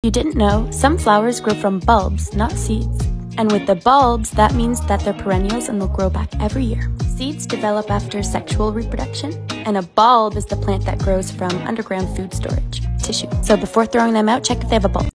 You didn't know, some flowers grow from bulbs, not seeds. And with the bulbs, that means that they're perennials and they'll grow back every year. Seeds develop after sexual reproduction, and a bulb is the plant that grows from underground food storage, tissue. So before throwing them out, check if they have a bulb.